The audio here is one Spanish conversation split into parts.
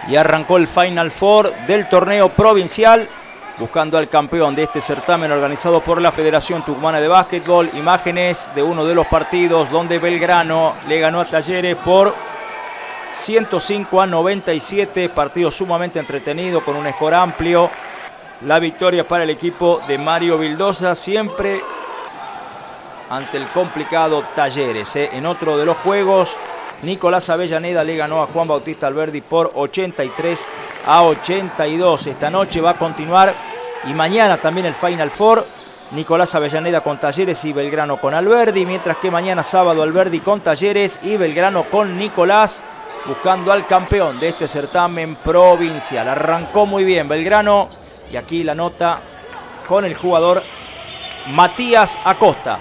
y arrancó el Final Four del torneo provincial, buscando al campeón de este certamen organizado por la Federación Tucumana de Básquetbol. Imágenes de uno de los partidos donde Belgrano le ganó a Talleres por 105-97, partido sumamente entretenido con un score amplio. La victoria para el equipo de Mario Vildosa, siempre ante el complicado Talleres. En otro de los juegos, Nicolás Avellaneda le ganó a Juan Bautista Alberdi por 83-82. Esta noche va a continuar y mañana también el Final Four. Nicolás Avellaneda con Talleres y Belgrano con Alberdi, mientras que mañana sábado Alberdi con Talleres y Belgrano con Nicolás, buscando al campeón de este certamen provincial. Arrancó muy bien Belgrano y aquí la nota con el jugador Matías Acosta.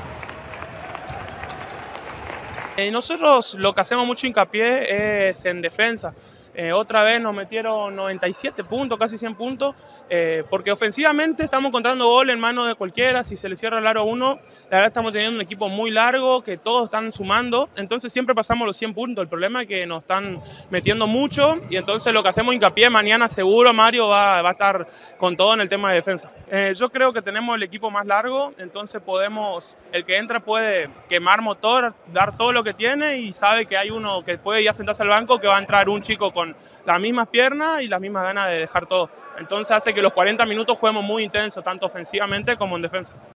Nosotros lo que hacemos mucho hincapié es en defensa. Otra vez nos metieron 97 puntos, casi 100 puntos, porque ofensivamente estamos encontrando gol en manos de cualquiera. Si se le cierra el aro a uno, la verdad estamos teniendo un equipo muy largo, que todos están sumando, entonces siempre pasamos los 100 puntos. El problema es que nos están metiendo mucho y entonces lo que hacemos hincapié, mañana seguro Mario va a estar con todo en el tema de defensa. Yo creo que tenemos el equipo más largo, entonces el que entra puede quemar motor, dar todo lo que tiene y sabe que hay uno que puede ya sentarse al banco, que va a entrar un chico con las mismas piernas y las mismas ganas de dejar todo. Entonces hace que los 40 minutos juguemos muy intensos, tanto ofensivamente como en defensa.